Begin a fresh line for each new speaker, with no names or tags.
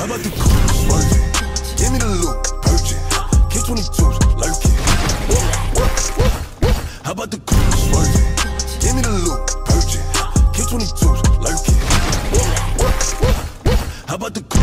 How about the coupe swerving? Give me the loop, purchase. K22s lurking. How about the coupe swerving? Give me the loop, purchase. K22s lurking. How about the